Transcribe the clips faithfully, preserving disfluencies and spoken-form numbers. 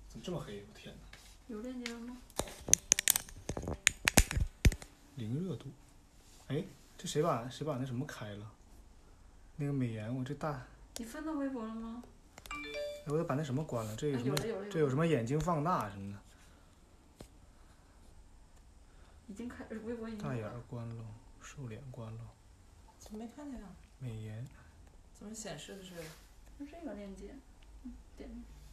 怎么这么黑？我天哪！ 有链接了吗？ 零热度。哎，这谁把谁把那什么开了？那个美颜，我这大。 你翻到微博了吗？ 哎，我得把那什么关了。这有什么？ 啊、有了有了有了这有什么眼睛放大什么的？ 已经开，微博已经。 大眼关了，瘦脸关了。 怎么没看见啊？ 美颜。 怎么显示的是？ 是这个链接，嗯，点。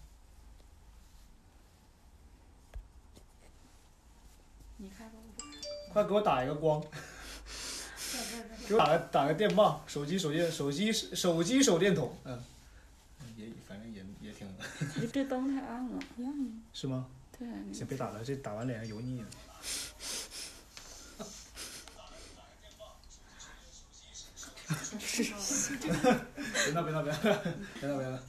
你开吧，我不开。 快给我打一个光！给我打个打个电棒，手机手电手机手机手电筒，嗯，也反正也也挺。 你这灯太暗了，一样的。 是吗？ 对。 先别打了，这打完脸上油腻了。别闹别闹别闹别闹别闹！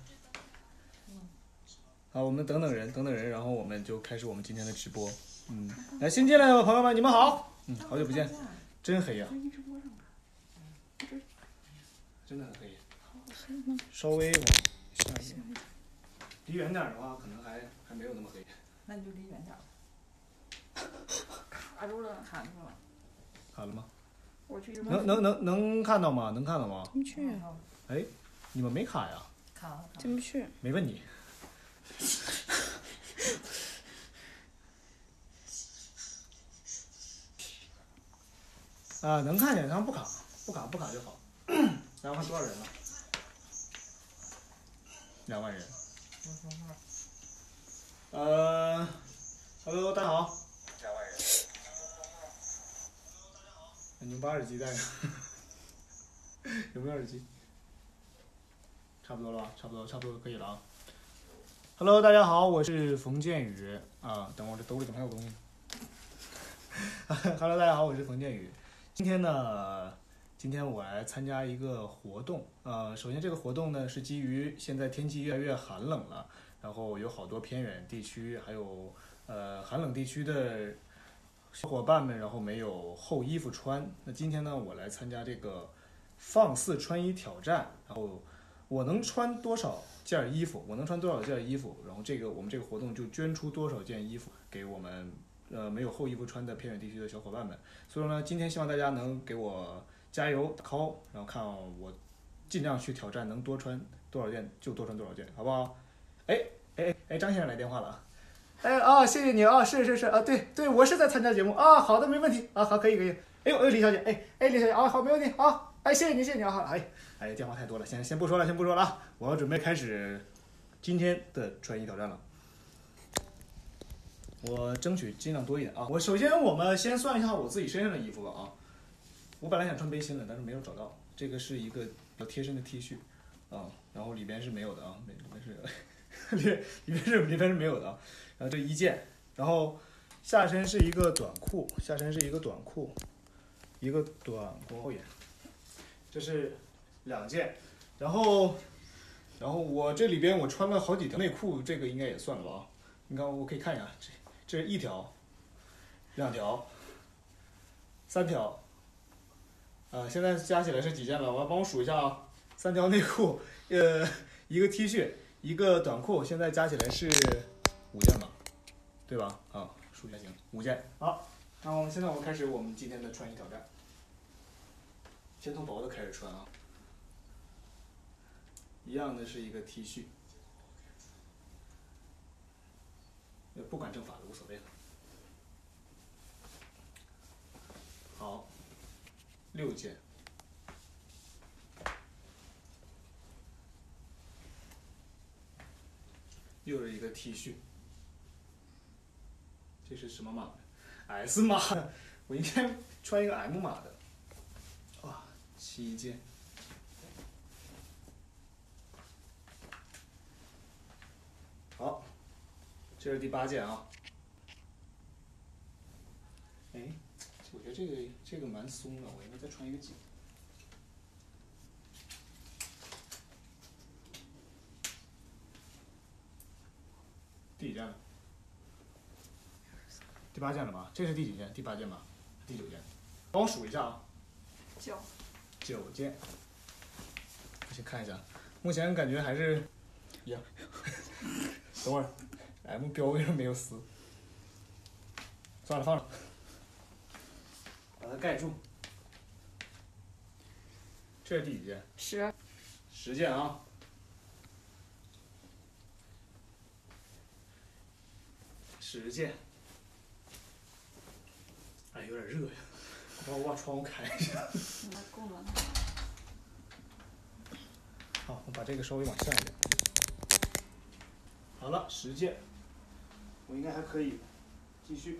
好，我们等等人，等等人，然后我们就开始我们今天的直播。嗯，来新进来的朋友们，你们好。嗯，好久不见，真黑呀、啊！真的很黑。稍微往下一点，离远点的话，可能还还没有那么黑。 那你就离远点。 卡住了， 卡住了。 卡了吗？ 我去。 能能能能看到吗？能看到吗？ 进不去。 哎，你们没卡呀？ 卡了。 进不去。 没问你。啊，能看见，咱们不卡，不卡不卡就好。咱们看多少人了？两万人。呃 ，Hello， 大家好。两万人。你们把耳机戴上。有没有耳机？差不多了吧？差不多，差不多可以了啊。Hello， 大家好，我是冯建宇啊。等会儿这兜里怎么还有东西？Hello， 大家好，我是冯建宇。今天呢，今天我来参加一个活动。呃，首先这个活动呢是基于现在天气越来越寒冷了，然后有好多偏远地区，还有呃寒冷地区的小伙伴们，然后没有厚衣服穿。那今天呢，我来参加这个放肆穿衣挑战，然后我能穿多少件衣服，我能穿多少件衣服，然后这个我们这个活动就捐出多少件衣服给我们呃没有厚衣服穿的偏远地区的小伙伴们。所以说呢，今天希望大家能给我加油打 call， 然后看我尽量去挑战，能多穿多少件就多穿多少件，好不好？哎哎哎，张先生来电话了。哎啊，谢谢你啊，是是是啊，对对，我是在参加节目啊，好的，没问题啊，好，可以可以。哎呦哎，李小姐，哎哎，李小姐啊，好，没问题啊，哎，谢谢你谢谢你啊，好，哎哎，电话太多了，先先不说了，先不说了啊，我要准备开始今天的穿衣挑战了。我争取尽量多一点啊！我首先我们先算一下我自己身上的衣服吧啊！我本来想穿背心的，但是没有找到。这个是一个比较贴身的 T 恤啊，然后里边是没有的啊，里边是里边里边是里边是没有的啊。然后这一件，然后下身是一个短裤，下身是一个短裤，一个短裤后沿，这是两件，然后然后我这里边我穿了好几条内裤，这个应该也算了吧啊！你看我可以看一下这。这是一条，两条，三条，啊，现在加起来是几件了？我要帮我数一下啊，三条内裤，呃，一个 T 恤，一个短裤，现在加起来是五件吧，对吧？啊，数一下行，五件。好，那我们现在我们开始我们今天的穿衣挑战，先从薄的开始穿啊，一样的是一个 T 恤。不管正反的无所谓了。好，六件。又是一个 T 恤。这是什么码的 ？S 码，我应该穿一个 M 码的。哇，七件。好。这是第八件啊，哎，我觉得这个这个蛮松的，我应该再穿一个紧。第几件了？第八件了吧？这是第几件？第八件吧？第九件。帮我数一下啊。 九。 九件。我先看一下，目前感觉还是一样。等会儿。 M 标为什么没有撕？算了，放着，把它盖住。这是第几件？ 十。 十件啊。十件。哎，有点热呀，帮我把窗户开一下。 那够了。 好，我把这个稍微往下一点。好了，十件，我应该还可以。继续。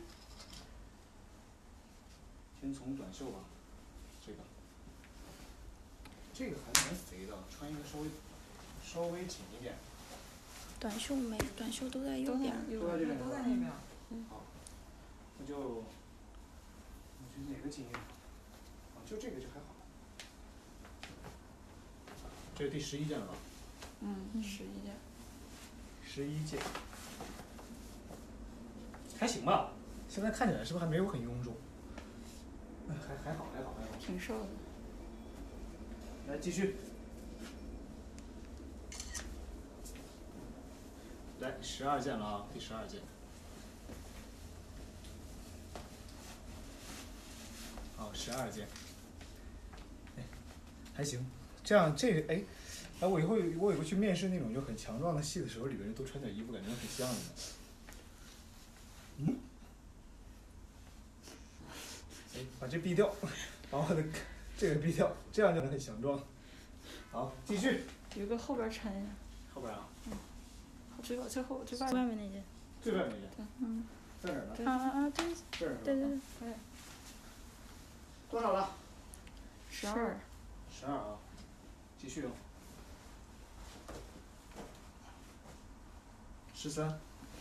先从短袖吧，这个，这个还蛮肥的，穿一个稍微稍微紧一点。 短袖没，短袖都在右边。 都在这边。 都在那边。 嗯。 好，那就，我觉得哪个紧一点？啊，就这个就还好。这是第十一件了吧？ 嗯，十一件。 十一件。还行吧，现在看起来是不是还没有很臃肿？还还好，还好，还好。 挺瘦的。 来继续。来，十二件了啊，第十二件。好，十二件。哎，还行，这样这个哎，哎，我以后我以后去面试那种就很强壮的戏的时候，里边人都穿点衣服，感觉很像的。嗯。哎，把这避掉，把我的这个避掉，这样就能很强壮。好，继续。 有个后边抻一下。 后边啊。 嗯。最最后最外面那件。 最外面那件。 对，嗯。 在哪儿呢？ 啊啊啊！对。 这儿。 对对对。 对。 多少了？ 十二。 十二啊，继续。十三。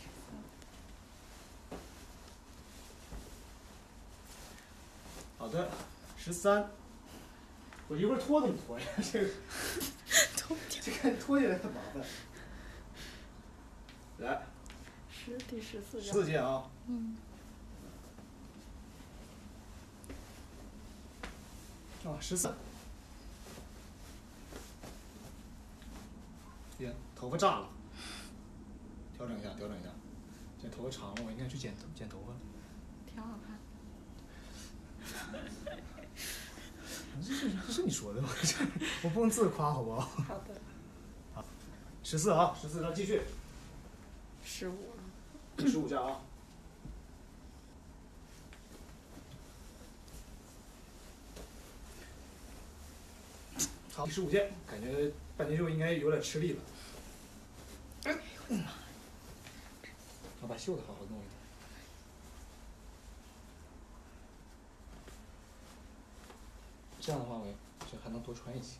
好的，十三。我一会儿脱怎么脱呀？这个脱不掉。 这个脱起来很麻烦。来。 十第十四件。 四件啊。 嗯。 啊，十四。天，头发炸了。调整一下，调整一下。这头发长了，我应该去剪剪头发。 挺好看。 这是这是你说的吗？我不能自夸，好不好？ 好的。 好，十四啊，十四，那继续。 十五。 十五件啊。好，第十五件，感觉半截袖应该有点吃力了。哎，我把袖子好好弄一弄。这样的话，我就还能多穿一些。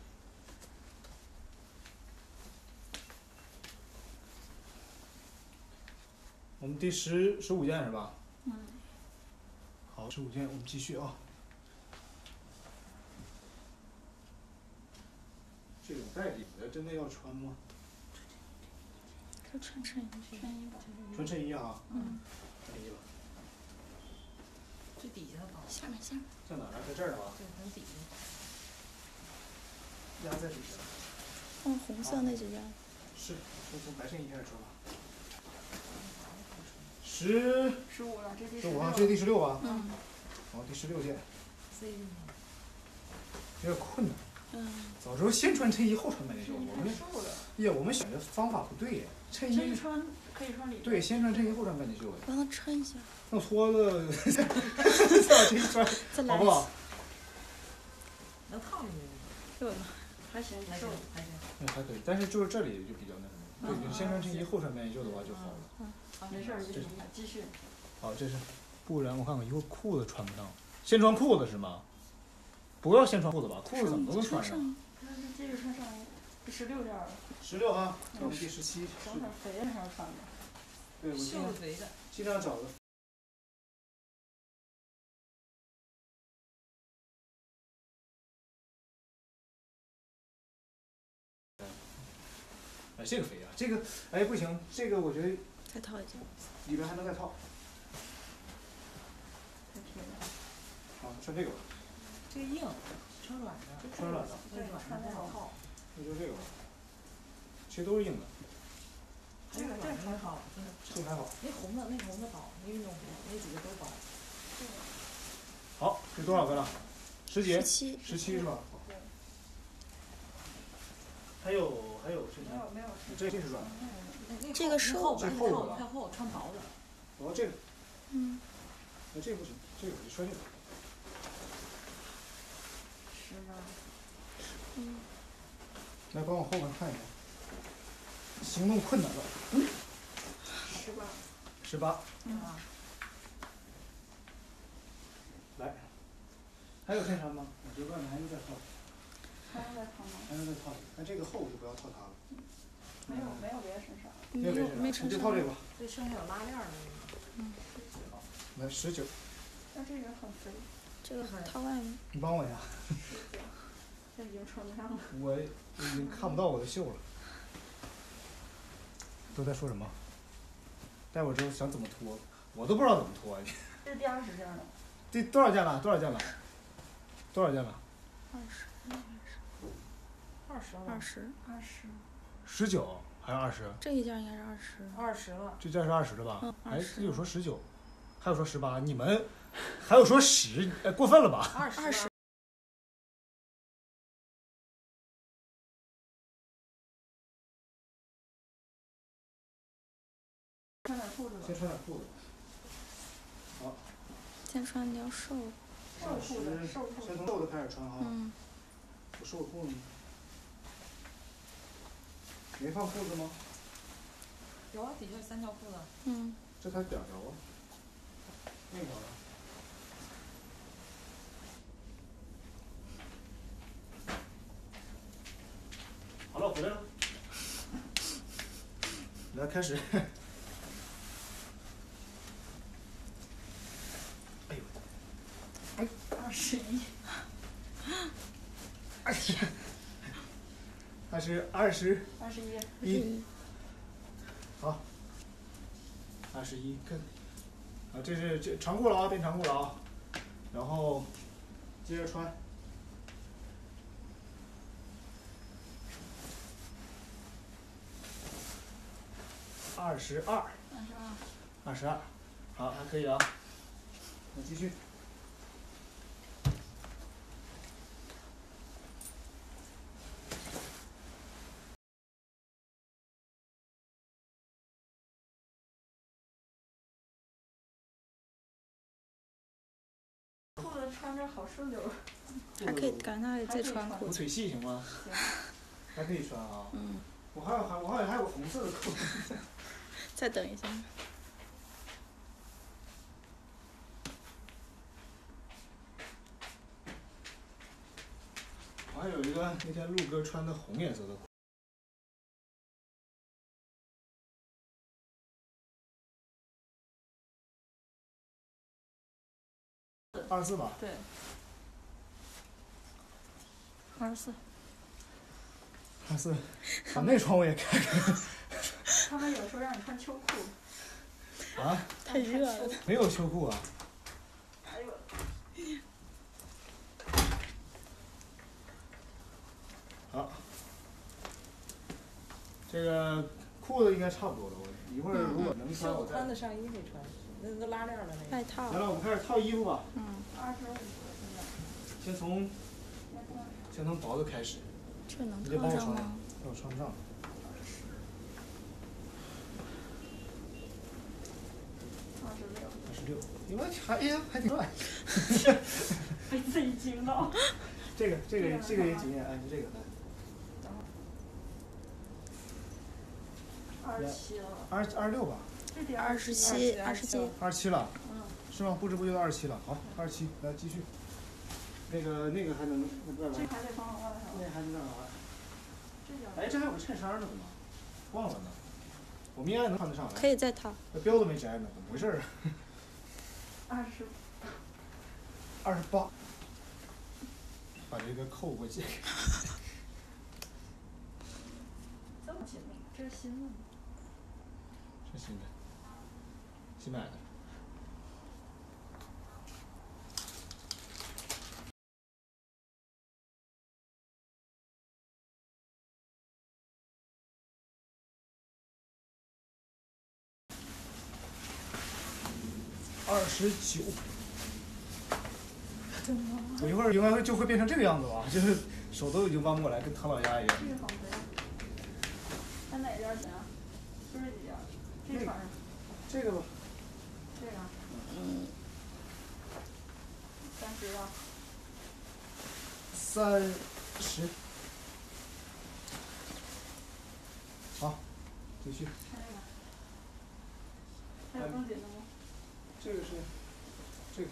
我们第十十五件是吧？ 嗯。 好，十五件，我们继续啊。这种带领的真的要穿吗？ 就穿衬衣， 衬衣吧。 穿衬衣啊。 嗯。 穿衬衣吧。 最底下的吧。 下面下面。 在哪儿呢？在这儿呢吧？ 对，很底下。 压在底下。 嗯，红色那几件。 是，从从白衬衣开始穿吧。十。 十五了，这第十五啊，这是第十六吧？ 嗯。 好，第十六件。 C 进去。 有点困难。 嗯。 早知道先穿衬衣后穿半截袖，我们瘦了。 呀，我们选的方法不对呀。衬衣。 衬衣穿可以穿里边。 对，先穿衬衣后穿半截袖哎。 让它抻一下。 那我脱了，再把这一穿，好不好？ 能套进去。 对吧？ 还行， 还行，还行。 嗯，还可以，但是就是这里就比较那什么。对，你先穿衬衣后穿半截袖的话就好了。 嗯。没事儿，没事儿，继续。 好，这是，不然我看看，一会儿裤子穿不上。先穿裤子是吗？不要先穿裤子吧，裤子怎么都能穿上。 那就继续穿上衣，第十六件了。 十六啊，我们第十七。 整点肥的上穿吧。 对，我尽量肥的， 尽量找个。哎，这个肥啊，这个哎不行，这个我觉得。 再套一件。 里边还能再套。好，穿这个吧。 这个硬，穿软的。 穿软的。 对，穿那种套。 那就这个吧。其实都是硬的。 这个这个很好，这个这还好。 那红的那红的薄，那运动服那几个都薄。 好，这多少个了？十几？ 十七。 十七是吧？ 对。 还有还有剩下。 没有没有。 这这是软的。 那那这个是厚， 这太厚的吧？ 太厚，穿薄的。 哦，这个。 嗯。 那这个不行，这个我就穿这个。 十八。 嗯。 来，帮我后面看一下。行动困难了。 嗯。十八。 十八。 嗯。 来。还有衬衫吗？我觉得外面还能再套。 还能再套吗？ 还能再套。但这个厚就不要套它了。 没有没有别的衬衫。 没有别的衬衫，就套这个吧。 这剩下有拉链的那个。 嗯。 来十九。 但这个很肥。 这个套外面。 你帮我一下。 十九。这已经穿不上了。 我已经看不到我的袖了。都在说什么？待会儿之后想怎么脱，我都不知道怎么脱。 这是第二十件了。 这多少件了？多少件了？多少件了？ 二十。 二十了。 二十。 二十。 十九还是二十？ 这一件应该是二十。 二十了。 这件是二十的吧？ 嗯。 哎，这有说十九，还有说十八，你们还有说十，哎，过分了吧？ 二十。 二十。 穿点裤子吧。 先穿点裤子。好。 先穿条瘦。 瘦裤子，瘦裤子。 先从瘦的开始穿哈。 嗯。 我瘦裤呢？没放裤子吗？ 有啊，底下有三条裤子。 嗯。 这才两条啊。那条呢？好了，我回来了。来，开始。哎呦！哎， 二十一。 二十。还是二十。 二十一。 一。好。二十一跟。啊，这是这长裤了啊，变长裤了啊。然后接着穿。二十二。 二十二。 二十二。好，还可以啊。那继续。 裤子穿着好顺溜。 还可以，赶上也再穿裤子。 我腿细行吗？ 行。 还可以穿啊。 嗯。 我还有还我好像还有个红色的裤子。 再等一下。 我还有一个那天陆哥穿的红颜色的裤。二十四吧。 对。二十四。 二十四，把那窗户也开开。 他们有时候让你穿秋裤。 啊？ 太热了。 没有秋裤啊。 哎呦。 好。这个裤子应该差不多了，我一会儿如果能穿，我再。 宽的上衣没穿，那都拉链了那个。 外套。 来了，我们开始套衣服吧。 嗯。 二十五现在。 先从，先从薄的开始。 这能你得帮我穿套上吗？ 让我穿不上。 二十六。 二十六，因为还哎呀还挺帅。 被自己惊到。 这个这个这个也惊艳，哎，就这个。 二十七了。 二二十六吧。 这得二十七，二十七。 二十七了。 嗯。 是吗？不知不觉到二十七了。好，二十七，来继续。那个那个还能外边。 这还得放外头。 那还能干啥？ 这件。 哎，这还有个衬衫呢，怎么？忘了呢。我们应该能看得上来。 可以再套。 那标都没摘呢，怎么回事啊？ 二十。 二十八。把这个扣过去。 这么紧密，这是新的吗？ 是新的，新买的。 二十九。我一会儿应该就会变成这个样子吧，就是手都已经弯不过来，跟唐老鸭一样。 这个好肥。它哪件行？就这几件。这穿上。 这个吧。 这个。 嗯。 三十吧。 三十。好，继续。 看这个。还有更紧的吗？ 这个是，这个。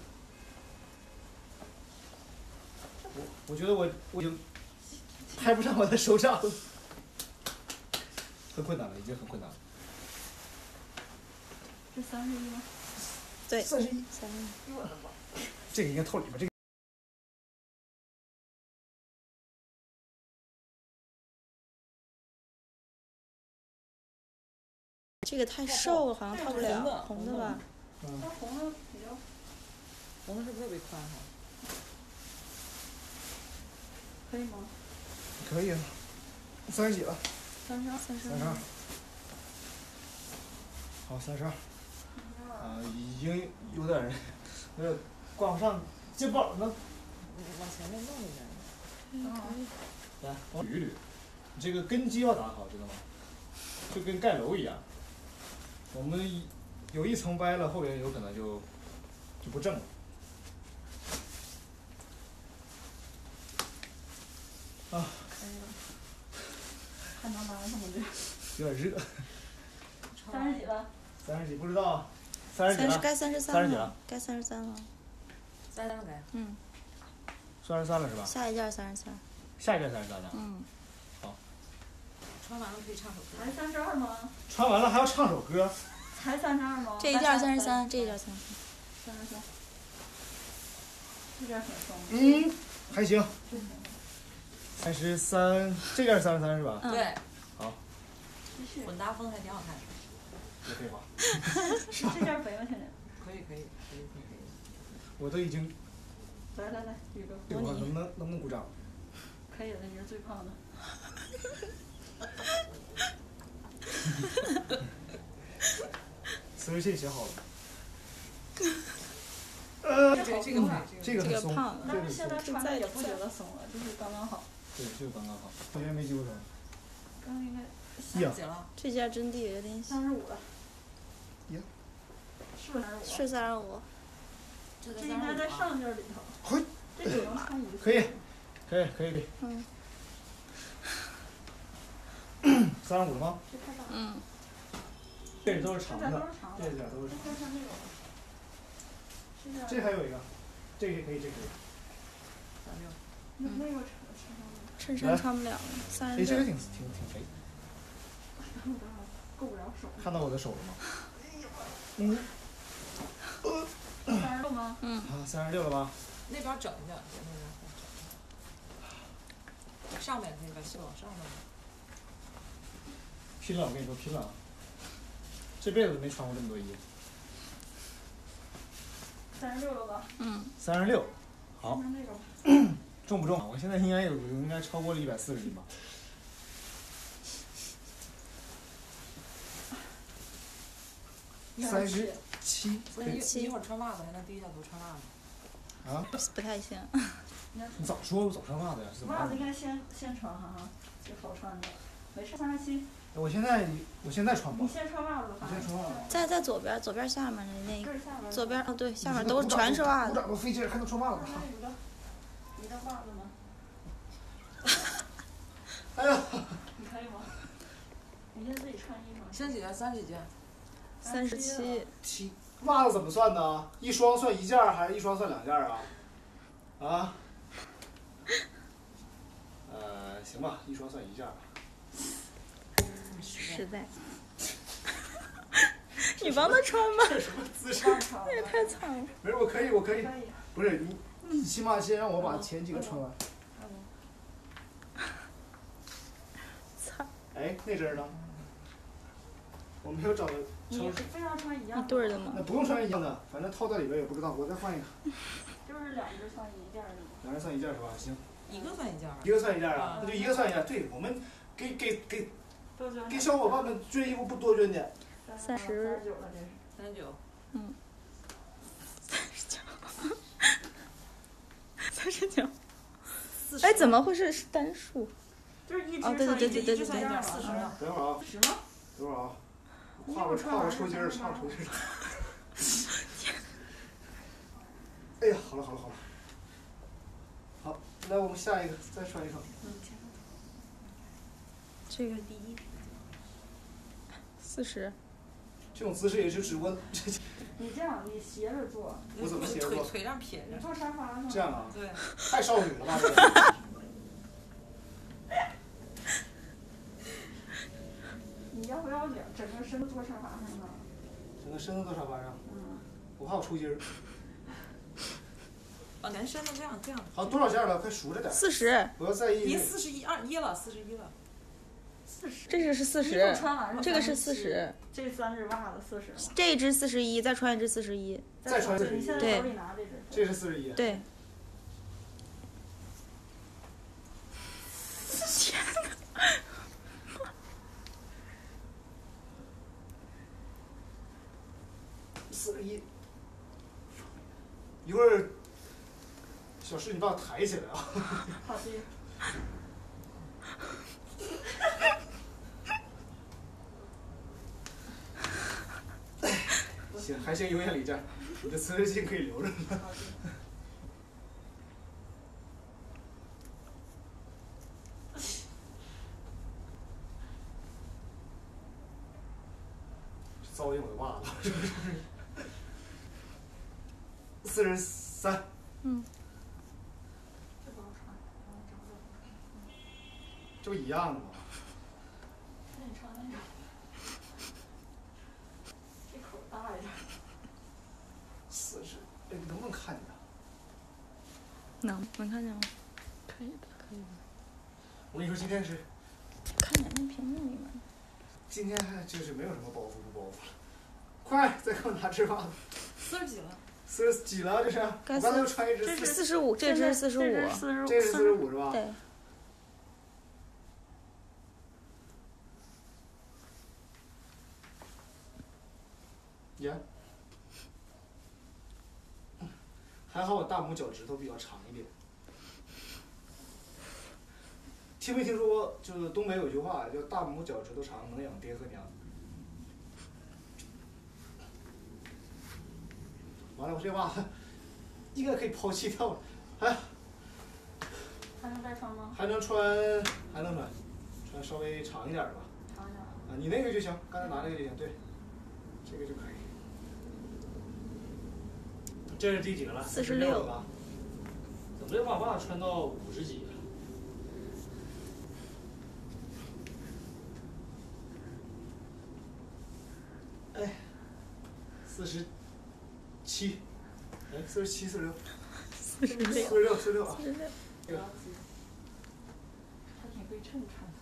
我我觉得我我已经拍不上我的手掌了，很困难了，已经很困难了。 这三十一吗？ 对。 三十一。 三十一。 我的妈！ 这个应该套里边，这个。 这个太瘦了，好像套不了。 红的吧？ 它红的比较。 红的是不是特别宽哈？ 可以吗？ 可以啊。三十几了？ 三十二。 三十二。三十二。好，三十二。啊，已经有点有点挂不上肩膀了。 往前面弄一点。 嗯，可以。 来，帮我捋一捋。你这个根基要打好，知道吗？就跟盖楼一样。我们有一层歪了，后边有可能就就不正了。啊。 可以了。看他拿什么的。 有点热。 三十几了？ 三十几不知道。三十几了。 该三十三了。 三十几了。 该三十三了。 三十三该。 嗯。 三十三了是吧？ 下一件三十三。 下一件三十三了。 嗯。 好。 穿完了可以唱首歌。 才三十二吗？ 穿完了还要唱首歌。 才三十二吗？ 这一件三十三，这一件三十三。三十三。这件挺松。 嗯，还行。三十三，这件三十三是吧？ 对。 好。 继续。 混搭风还挺好看的。 别废话。 这件肥吗，现在？ 可以可以可以可以。 我都已经。 来来来，宇哥。 这个能不能能不能鼓掌？ 可以的，你是最胖的。 词儿信写好了。呃， 这个这个这个很松， 但是现在穿着也不觉得松了，就是刚刚好。 对，就刚刚好。同学没记多少？ 刚刚应该。 三十几了。 这件真的有点小。 三十五了。 呀。 是不是三十五？ 是三十五。 这应该在上件里头。 嘿。 这只能穿一次。 可以，可以，可以，可以。 嗯。 三十五了吗？ 嗯。 这都是长的， 这点都是长的。 这这还有一个，这个可以，这个可以。 三六。 那那个衬衫穿不了，三十六。 哎，这个挺挺挺肥。 够不了手。 看到我的手了吗？嗯。 三十六吗？ 嗯。 啊，三十六了吧？ 那边整一整，那边整。上面那个是往上的。 拼了！我跟你说，拼了！这辈子都没穿过这么多衣服。 三十六了吧？ 嗯。 三十六，好。 那个重不重？我现在应该有，应该超过了一百四十斤吧。三十七。 三十七。一会儿穿袜子还能低下头穿袜子。 啊？ 不太行。 你早说，我早穿袜子呀！ 袜子应该先先穿哈哈，就好穿的。没事，三十七。 我现在我现在穿吧。 你先穿袜子吧。 你先穿袜子。 在在左边，左边下面的那个。 左边哦，对，下面都全是袜子。 鼓掌都费劲，还能穿袜子。 你的，你的袜子呢？ 哎呀！ 你可以吗？你先自己穿衣服。 现在几件？三十几件？ 三十七。 七。袜子怎么算呢？一双算一件还是一双算两件啊？啊？呃，行吧，一双算一件吧。 实在。你帮他穿吧。 这什么姿势？ 这也太惨了。 没事，我可以，我可以。不是你，你起码先让我把前几个穿完。 操！ 哎，那针呢？我没有找到。 你非要穿一样。 一对的吗？ 那不用穿一样的，反正套在里边也不知道，我再换一个。 就是两只算一件的。 两人算一件是吧？行。 一个算一件。 一个算一件啊，那就一个算一件。对，我们给给给给小伙伴们捐衣服不多捐点。 三十。 三十九了，这是。 三十九。 嗯。 四十九。 四十。 哎，怎么会是是单数？ 就是一直哦对对对对对一直算一点四十了。 了。 等会儿啊， 十吗？ 等会儿啊，跨过跨过抽筋儿，跨过抽筋儿。哎呀，好了好了好了。好，来我们下一个，再穿一双。 嗯。 这个第一。 四十。 这种姿势也是只我。 你这样，你斜着坐。 我怎么斜着腿坐？ 腿这样撇着。 你坐沙发上。 这样啊？ 对。 太少女了吧？这个。 你要不要两整个身子坐沙发上呢？ 整个身子坐沙发上。 嗯。 我怕我抽筋儿。 往前伸的这样这样。 好，多少件了？快数着点。 四十。 不要在意。 一四十一二一了，四十一了。 四十。 这个是四十。 衣服穿完这个是四十。 这三只袜子四十。 这一只四十一，再穿一只四十一。 再穿四十一。 你现在手里拿这只。 这是四十一。 对。 天哪！四十一。一会儿，小诗，你把我抬起来啊！ 好的。 行，还行，有眼力劲儿，你的磁石镜可以留着呢。糟践我的袜子，是不是？四十三。 嗯。 这不好穿， 这不一样的吗？ 那你穿那个，这口大一点。 四十，哎，能不能看见啊？ 能，能看见吗？可以的，可以的。 我跟你说，今天是。 看见那屏幕里面。 今天就是没有什么包袱不包袱了。快，再给我拿只袜子。 四十几了。 四十几了，这是。我刚才又穿一只。 这是四十五，这只是四十五。 这是四十五是吧？ 对。 呀。还好我大拇脚趾头比较长一点。听没听说过？就是东北有句话叫“大拇脚趾头长，能养爹和娘”。完了，我这袜子应该可以抛弃掉了。哎。 还能再穿吗？ 还能穿，还能穿，穿稍微长一点吧。 长一点。 啊，你那个就行，刚才拿那个就行，对，这个就可以。这是第几个了？ 四十六吧。怎么这把袜子穿到五十几了？哎，四十七，哎，四十七，四十六， 四十六， 四十六，四十六啊！ 四十六。 这个。 还挺对称穿的。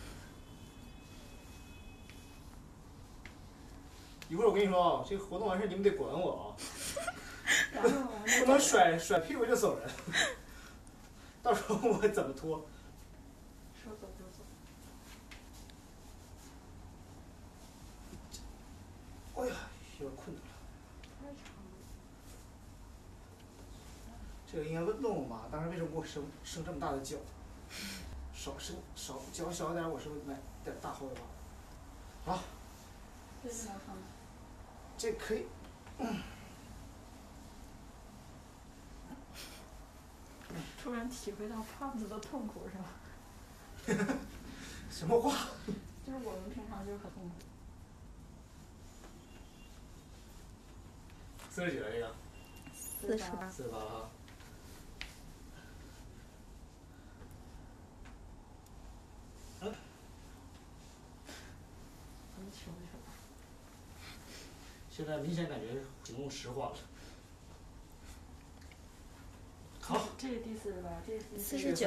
一会儿我跟你说啊，这个活动完事你们得管我啊。 不不能甩甩屁股就走人，到时候我怎么脱？ 说走就走。 哎呀，有点困难了。 太长了。 这个应该问问我妈，当时为什么给我生生这么大的脚？少生少脚小一点，我是不是买点大号的袜？好。 这是能穿吗？ 这可以。嗯。 突然体会到胖子的痛苦是吧？ 什么话？ 就是我们平常就是很痛苦。 四十几了这个？ 四十八。 四十八啊。嗯。 很穷是吧？ 现在明显感觉行动迟缓了。好， 这是第四十八，这是第四十九。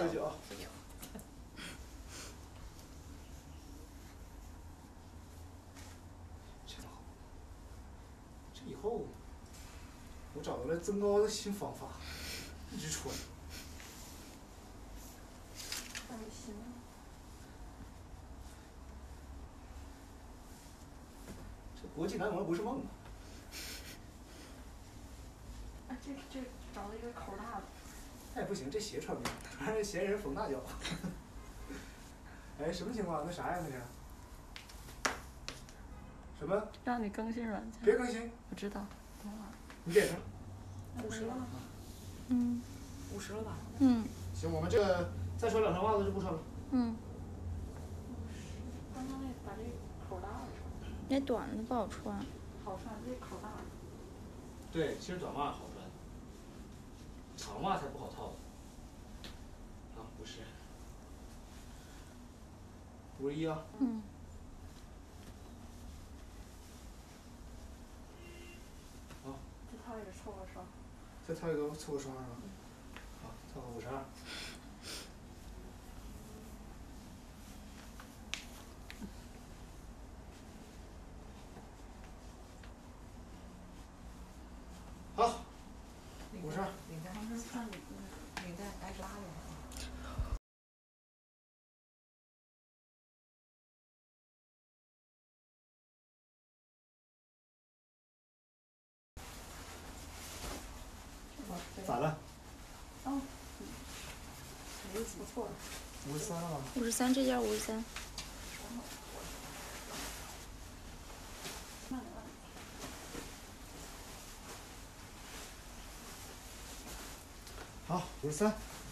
这个好，这以后我找到了增高的新方法，一直穿。 还有新的。 这国际男模不是梦啊！ 哎，这这找了一个口大的。 那也不行，这鞋穿不上，让人嫌人缝大脚。哎，什么情况？那啥呀？那是？什么？ 让你更新软件。 别更新。 我知道。 你点上。 五十了。 嗯。 五十了吧？ 嗯。 行，我们这个再穿两双袜子就不穿了。 嗯。 刚刚那把这口大了。 那短的不好穿。 好穿，这口大。 对，其实短袜好穿，长袜才不好套。啊，不是。五十一啊。 嗯。 好。 再套一个凑个双。 再套一个凑个双是吧？好，凑个五十二。好。五十二。 领带。领带挨拉一会儿。 咋了？ 哦，没不错了。 五十三了吗？ 五十三，这件五十三。 慢点慢点。 好，五十三。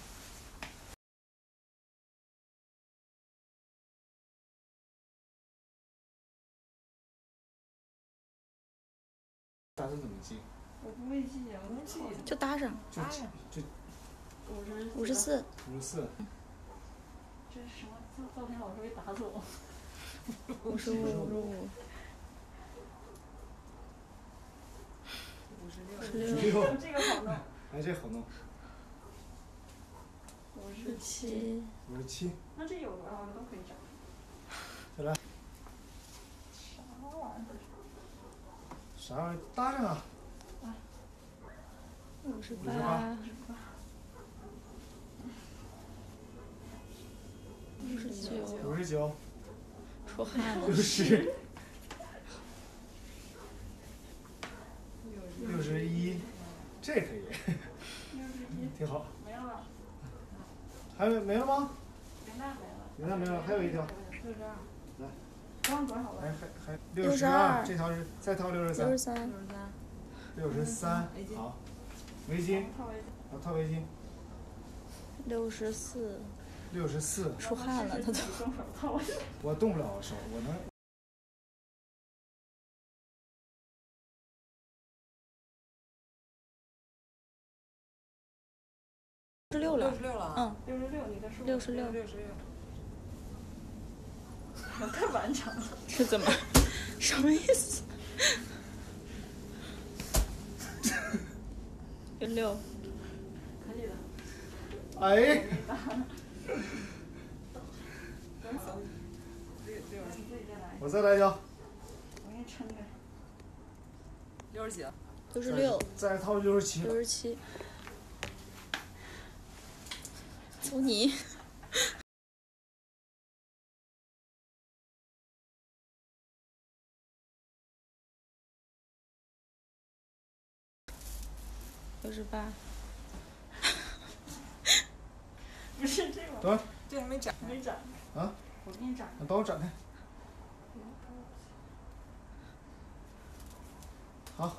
打算怎么系？ 我不会系呀，我不系就搭上。 就搭上。 就五十五十四。 五十四。 这是什么？赵赵天老师会打死我。 五十五，五十五。 五十六。 五十六。 这个好弄。 哎，这好弄。 五十七。 五十七。 那这有多少个都可以整。 再来。 啥玩意儿？ 啥玩意儿？搭上啊。 五十八。五十九。 五十九。 出汗了。 六十。六十一。这可以。 六十一。 挺好。 没了。 还有没了吗？ 领带没了。 领带没了，还有一条。 六十二。 来。 刚多少了？ 还还还六十二，这条是再套六十三。 六十三。 六十三。 六十三。好。围巾。 套围巾。 好，套围巾。 六十四。 六十四。 出汗了，他都。 我动不了手，我能。 六十六了。 六十六了。 嗯。 六十六，你的数。 六十六。 六十六。 太完整了。 这怎么？什么意思？六六。 可以的。 哎。我再来一条。 我给你抻开。 六十几。 六十六。 再套六十七。 六十七。走你。六十八。 不是这个。 等会儿。 这还没展。 没展。 啊？ 我给你展。 你帮我展开。好。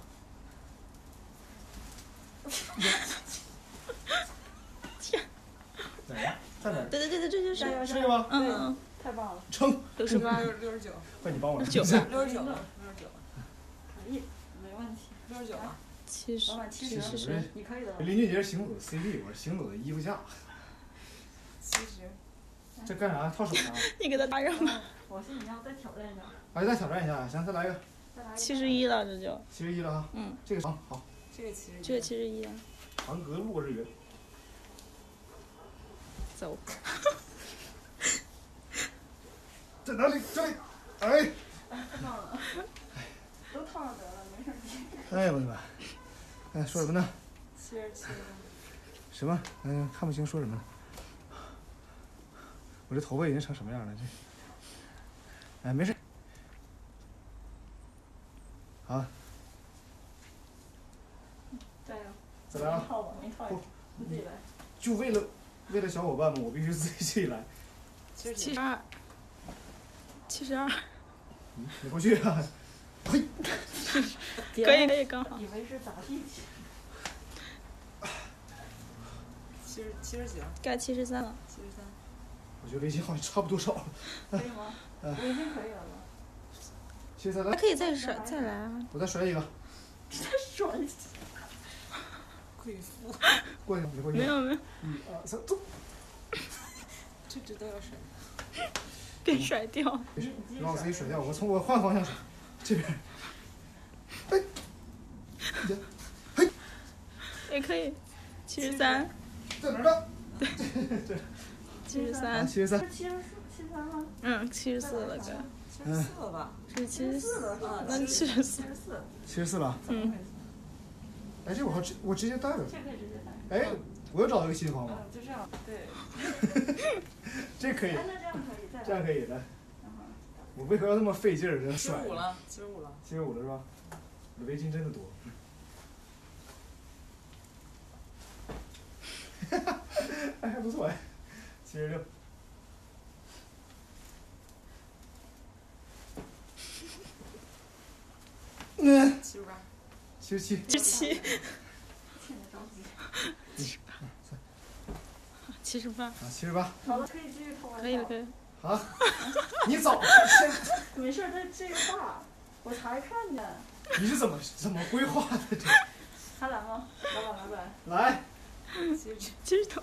天。 哪儿？在哪儿？ 对对对对，这就是。 是这个吗？ 嗯嗯。 太棒了。 撑。 六十八。 六十九。 快，你帮我。 九。 六十九。六十九。 可以，没问题。 六十九啊。 七十。 老板七十。你可以的。 林俊杰是行走的 C D， 我是行走的衣服架。 七十。 这干啥？套手上？ 你给他搭上吧。 我信你要再挑战一下。 哎，再挑战一下，行，再来一个。 再来一个。 七十一了，这就。 七十一了哈。 嗯。 这个长好。 这个七十一。 这个七十一啊。 长格落日圆。 走。 在哪里？这里。哎。 哎，太棒了。都套上得了，没事儿。 哎呀，我的妈！哎，说什么呢？ 七十七。 什么？嗯，看不清说什么了。我这头发已经成什么样了？这。哎，没事。好。 加油。 再来啊！ 套吧，没套。你自己来。 就为了为了小伙伴们，我必须自己自己来。 七十几七十二，七十二， 嗯，你过去啊！嘿， 可以可以，刚好。 以为是咋地去。 七十七十几了， 该七十三了。 七十三。 我觉得围巾好像差不多少了。 可以吗？ 嗯我已经可以了吧？ 谢谢来， 还可以再甩再来啊！ 我再甩一个， 甩一贵妇， 过去，你过去。 没有没有， 一二三，走。 这只都要甩。 别甩掉。 没事，别让我自己甩掉，我从我换方向甩，这边。哎，呀，嘿， 也可以，七十三， 在哪儿呢？啊， 七十三， 七十三。 是七十四、七十三吗？ 嗯，七十四了该， 七十四了吧？ 是七十四， 啊， 那七十四七，十四。 七十四了。 嗯， 哎，这我好直，我直接带了。 这可以直接带。 哎，我又找到一个新方法， 嗯，就这样。对。 这可以哎，，那这样可以，再来。 这样可以来。 然后我为何要那么费劲儿？这七十甩？ 五了，七十五了。 七十五了是吧？我的围巾真的多。哎，还不错哎，七十六。嗯， 七十八。 七十七。 七十七， 欠着着急。 七十八， 啊，七十八。 好了，可以继续投完。 可以了可以了。 啊，你早先， 没事，这这个大，我才看见。 你是怎么怎么规划的这？ 还来吗？老板，老板。 来， 七十九。 七十九，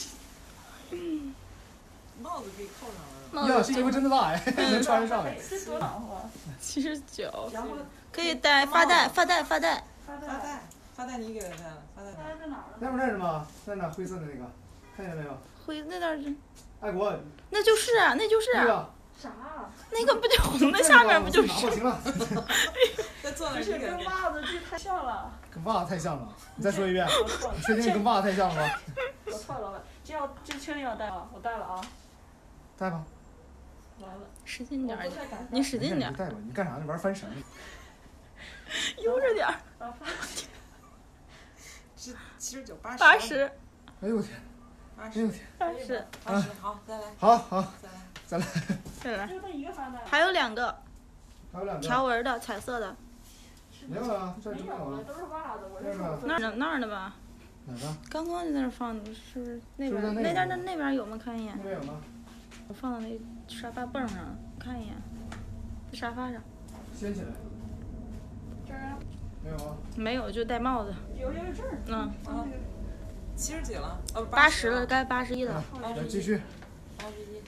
帽子可以扣上了。 呀， 帽子这衣服真的大哎，能穿得上哎。 这多暖和。 七十九， 然后可以戴发带发带发带， 发带。 发带，发带你给他戴了，发带发拿。 带在哪儿呢？ 那不认识吗？在那灰色的那个，看见没有？ 灰那点是， 爱国那就是啊，那就是啊， 那个， 啥？ 那个不就红的下面不就拿吧， 是？ 行了， 再坐那不是儿一个人。 跟袜子这太像了。 跟袜子太像了。你再说一遍， 我错了你，确定跟袜子太像了吗？ 我错了，老板。这要这确定要带吗？我带了啊。 带吧， 完了。 使劲点儿我不太敢， 你使劲点儿， 没事你就带吧。你干啥呢？玩翻绳？ 悠着点儿， 啊，发是七十九，八十。 八。十哎呦我天！ 八十哎呦我。天！ 八十， 八十，好，再来， 好好， 再来。 再来， 再来， 就那一个发带。 还有两个还有两个。 条纹的彩色的， 没有了，这儿没有了， 就没有了。 都是袜子。我没有了是说那儿呢那儿呢吧？ 哪个？ 刚刚就在那儿放的，是不是那边是不是在那那边个那那边有吗？看一眼那，边有吗？ 我放到那沙发凳上了，看一眼，在沙发上掀起来。 这儿啊， 没有啊？ 没有，就戴帽子， 有有有这儿。 嗯， 啊，七十几了，呃， 八十十了，该八十一了， 八十一来继续。 八十一。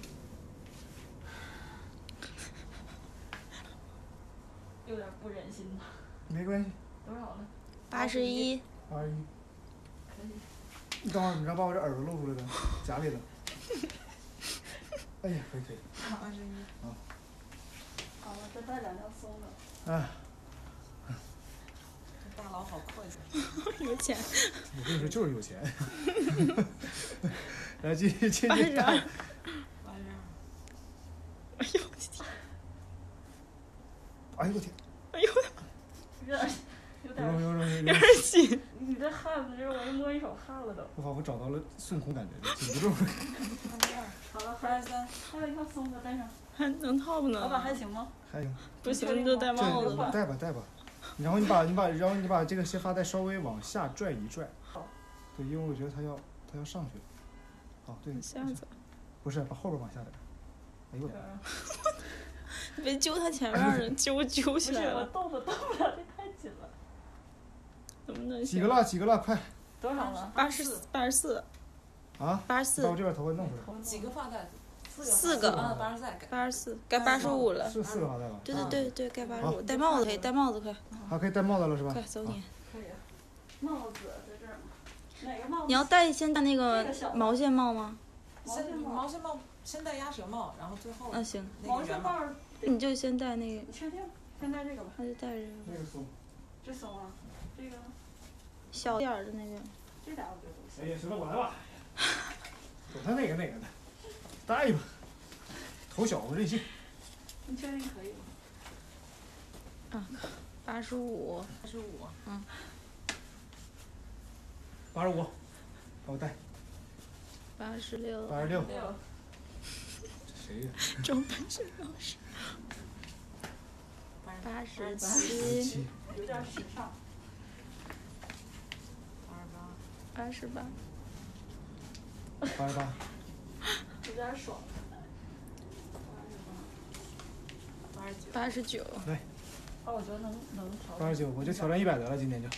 有点不忍心了。 没关系， 多少了？ 八十一， 八十一。 可以。 你等会儿，你知道把我这耳朵露出来的，夹里的。哎呀，可以可以。 八十一。 好了，再带两条松的。 哎， 这大佬好阔气。 有钱， 我跟你说就是有钱。来继续继续。 八十二， 八十二。 哎呦我的天， 哎呦我天！ 哎呦， 有点有有点种有种有有种， 点紧， 你这汗子，就是我一摸一手汗了都。 我仿佛找到了孙悟空感觉，紧不住。 八十二。 好了， 八十三。 还有一条松的带上。 还能套不能？ 老板还行吗？ 还行。 不行就戴帽子这吧。 带吧带吧，然后你把你把然后你把这个些发带稍微往下拽一拽。 好。 对，因为我觉得它要它要上去了。好，对。 下子， 不是，把后边往下点。哎呦我天！ 你别揪他前面了，揪揪不是， 起来了， 我动不动不了，这太紧了。 怎么能行几个？了？几个了？快！ 多少了？ 八十八十四， 啊！ 八十四， 把我这边头发弄出来。 几个发带？ 四个啊，八十三。 八十四，该八十五了。 是四个发带吧？ 对对对对，该八十五。 好戴帽子可以，戴帽子快， 好，可以戴帽子了是吧？ 快走你。 可以。帽子在这儿吗？哪个帽子？ 你要戴先戴那个毛线帽吗？ 先毛线帽，先戴鸭舌帽，然后最后那行， 毛线帽儿， 你就先戴那个， 你确定？先戴这个吧。 那就戴这个那个松。 这松啊，这个呢？ 小点儿的那个。 这俩我觉得都行。 哎呀，行了，我来吧。走他那个那个的，戴吧。头小我任性。 你确定可以吗？ 啊，八十五， 八十五。 嗯， 八十五，帮我戴。 八十六， 八十六， 六， 谁呀？ 周本是老师。八十七， 七， 有点时尚。 八十八， 八十八， 八十八， 有点爽。 八十九， 八十九， 来， 啊，我觉得能能调。 八十九，我就挑战一百得了，今天就。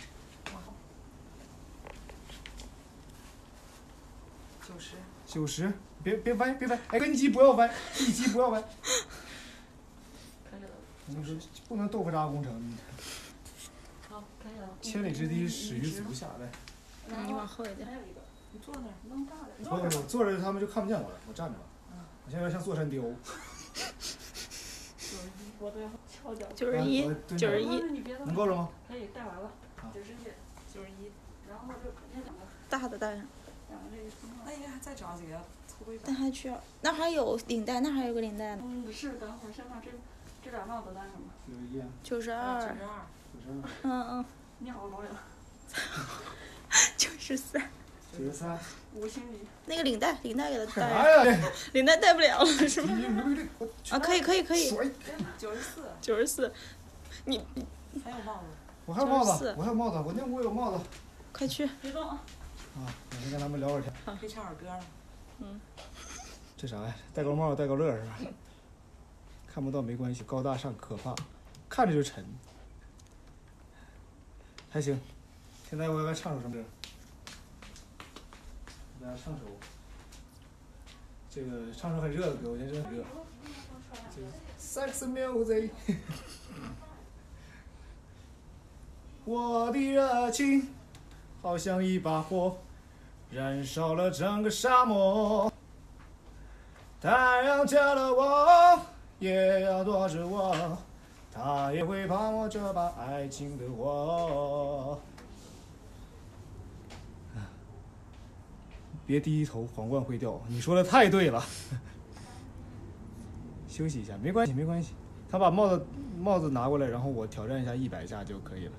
九十， 九十，别别歪，别歪，哎，根基不要歪，地基不要歪。 可以了。 我跟你说，不能豆腐渣工程， 好，可以了。 千里之堤，始于足下。来， 嗯，你往后一点。 还有一个， 你坐那儿。 弄大点。 不不不，坐着他们就看不见我了，我站着了。我现在有点像坐山雕。 九十一，我都要翘脚。 九十一啊我，蹲着九十一， 你别动。 能够了吗？ 可以带完了。 好九十一， 九十一， 然后就那两个， 大的带上。 两个这个情况。 那应该还再找几个，凑够一百但。还需要，那还有领带，那还有个领带呢。 嗯，是，等会儿先把这这俩帽子戴上吧。 九十一啊， 九十九二， 十二， 九十二， 嗯嗯， 你好罗呀， 九十三。 九十三。 五星级。 那个领带，领带给他啥带上， 呀？ 领带带不了了是吗？ 我啊，可以可以可以， 甩！ 九十四， 九十四，你还有帽子。 我还有帽九十四子，我还有帽子，我那屋有帽子。 快去。 别动啊！ 啊，我先跟他们聊会儿天。 可以唱会儿歌了。 这啥呀？戴高帽戴高乐是吧？看不到没关系，高大上可怕，看着就沉。还行。现在我要唱首什么歌？给大家唱首。这个唱首很热的歌，我觉得真的很热。这个 Sex Music。我的热情好像一把火，燃烧了整个沙漠。太阳加了我，也要躲着我，它也会怕我这把爱情的火。别低头，皇冠会掉。你说的太对了。休息一下，没关系，没关系。他把帽子帽子拿过来，然后我挑战一下一百下就可以了。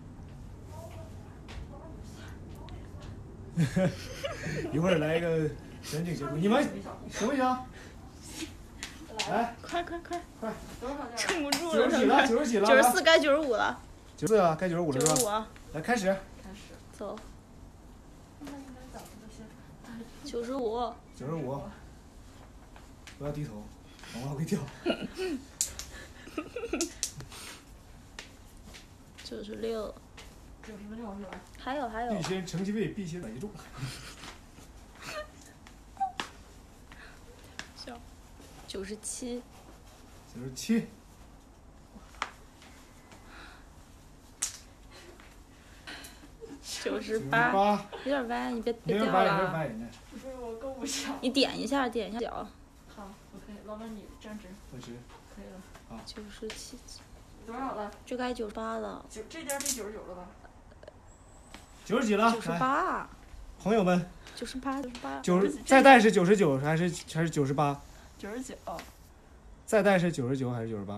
一会儿来一个全景结束，你们行不行？来， 快快快， 快， 多少件？ 撑不住了， 九十几了，九十几了， 九十四该九十五了， 九十四了，该九十五了是吧？ 九十五啊， 来，开始。 开始。 走， 那应该早就行。 九十五， 九十五，不要低头，皇冠会掉。 九十六， 九十六是吧？ 还有还有欲，先成其位，必先载其重。 笑，九十七， 九十七， 九十九十八， 八， 有点歪，你别没别掉人白眼，没人了， 白眼的。 不是我够不上。 你点一下，点一下脚， 好，我可以。老板你站直， 九十， 可以了。 九十七， 多少了？ 这该九十八了， 九这家第九十九了吧？ 九十几了， 九十来， 八， 朋友们， 九十八，九十八， 九十再带是九十九还是还是九十八？ 九十九。 再带是九十九还是九十八？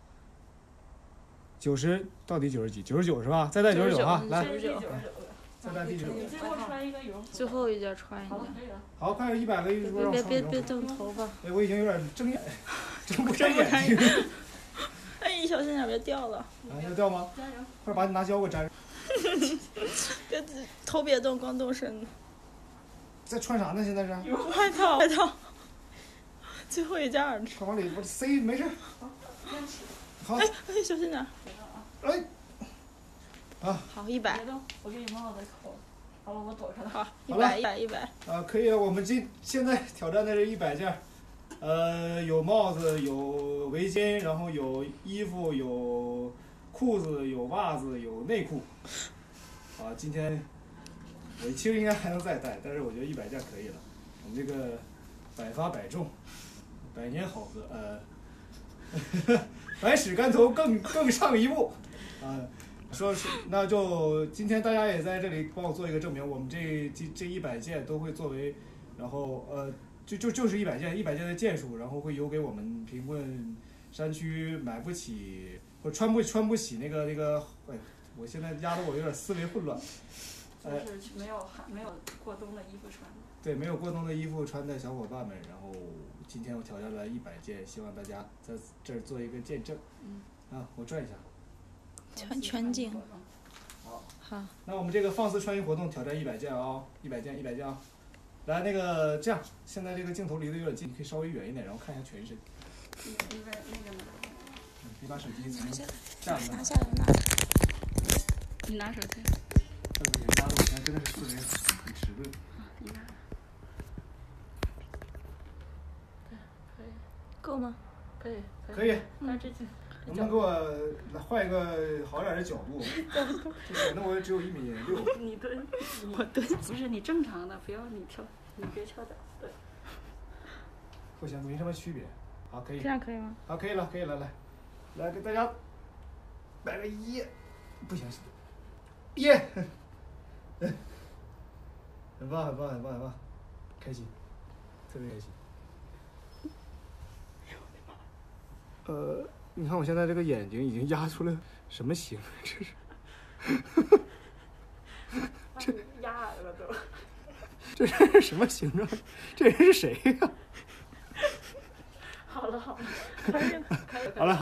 九十到底九十几？九十九是吧？再带九十九哈，来， 这是第九十九个。 再带第九。 你最后穿一个羽绒服。 最后一件穿一好了， 件， 可以了。 好，快一百个一说让别我别别动头发， 哎，我已经有点睁眼，睁不开睁不开眼睛。 哎，小心点别掉了， 啊，要掉吗？ 加油！ 快把你拿胶给我粘上。 别头别动，光动身子， 在穿啥呢？现在是？ 外套外套，最后一件儿， 快往里边塞，没事。 坚持。 好， 哎哎，小心点， 别动啊！ 哎，啊好一百别，动，我给你帽子扣。好了，我躲开了。 好一好了百一百一百， 啊，可以了。我们今现在挑战的是一百件，呃，有帽子，有围巾，然后有衣服，有裤子，有袜子，有内裤。啊，今天我其实应该还能再带，但是我觉得一百件可以了。我们这个百发百中，百年好合，呃，百尺竿头更更上一步，啊。说是，那就今天大家也在这里帮我做一个证明，我们这这这一百件都会作为，然后呃，就就就是一百件，一百件的件数，然后会邮给我们贫困山区买不起或穿不穿不起那个那个，哎，我现在压得我有点思维混乱， 就是没有还没有过冬的衣服穿。 对，没有过冬的衣服穿的小伙伴们，然后今天我挑战了一百件，希望大家在这儿做一个见证。 嗯。 啊，我转一下。 全全景。 好。 好。 那我们这个放肆穿衣活动挑战一百件啊，一百件，一百件啊。来，那个这样，现在这个镜头离得有点近，你可以稍微远一点，然后看一下全身。 那个那个拿。 嗯，你把手机拿下来。 这样子。 拿下来，拿。 你拿手机。 这个人家的，现在真的是思维很迟钝。 你拿。 对，可以。够吗？可以。 可以。 那这就。 能不能给我来换一个好点的角度？就显得我只有一米六。 你蹲，我蹲，不是你正常的，不要你跳，你别跳脚，对。 不行，没什么区别。好，可以。 这样可以吗？ 好，可以了，可以了，来，来给大家来个一，不行，耶，很棒，很棒，很棒，很棒，开心，特别开心。呃。你看我现在这个眼睛已经压出了什么形？这是， 这压矮了都。 这是什么形状？这人是谁呀、 好了好了，可以了，可以了。 好了。